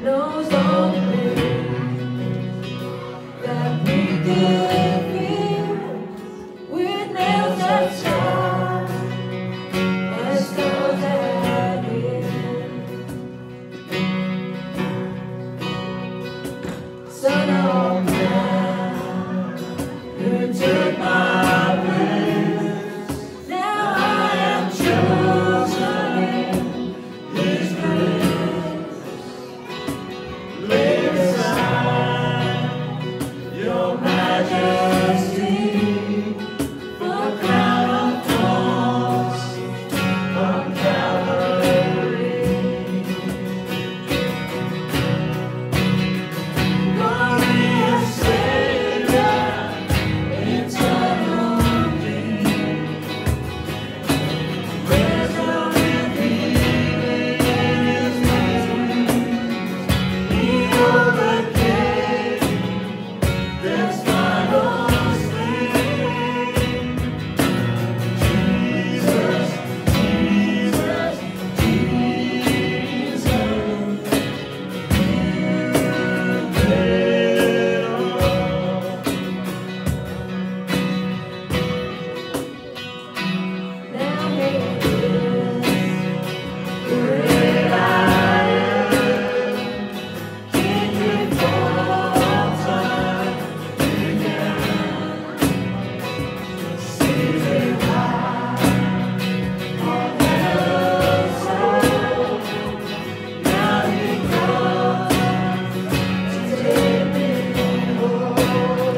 knows all the pain that we could feel with nails that scar and scars that heal. Son of man, who took my place, now I am chosen in His grace. Lay aside your majesty for crown of thorns from Calvary. Glorious Savior, eternal King, risen with healing in His wings. He overcame death's final sting. Jesus, Jesus, Jesus, you paid all. Now He is great I am, King before all time began. Seated high on heaven's throne, now He comes to take me home.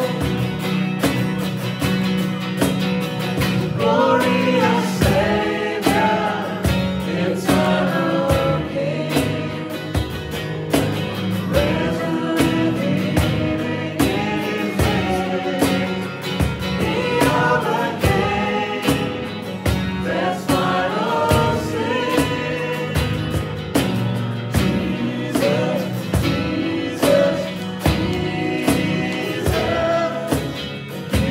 Glorious Savior, eternal King, risen with healing in His wings. He overcame death's final sting. Jesus, Jesus, Jesus, you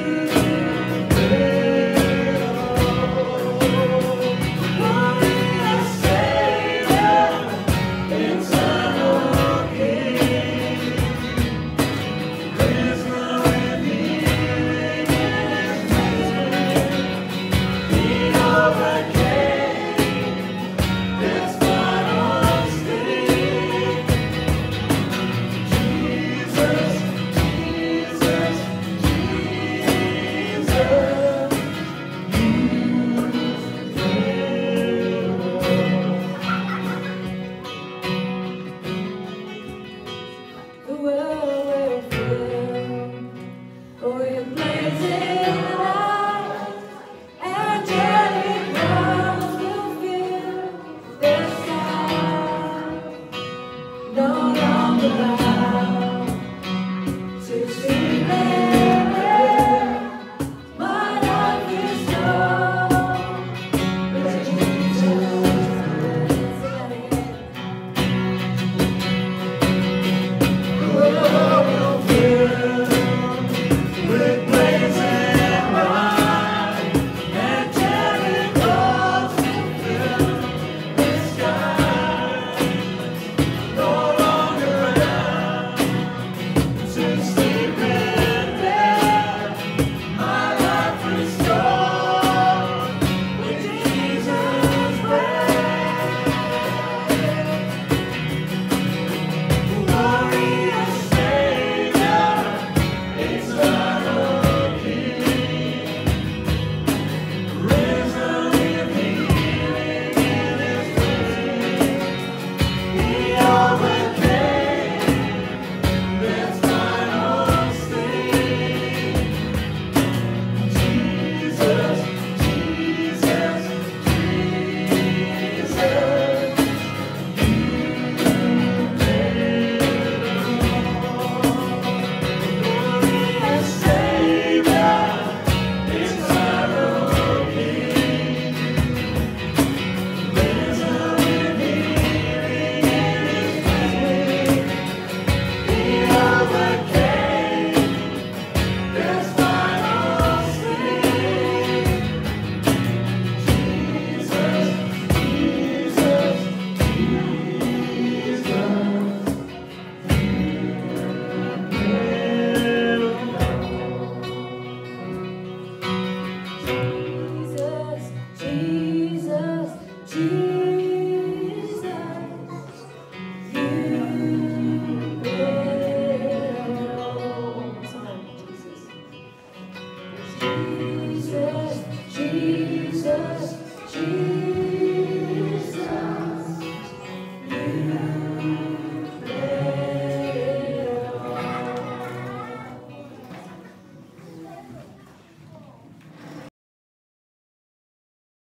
paid all. Glorious Savior, eternal King, risen with healing in His wings. He overcame death's final sting. Jesus, Jesus, Jesus, you paid all. The world will fill with blazing light, angelic crowns will fill the sky. No longer bound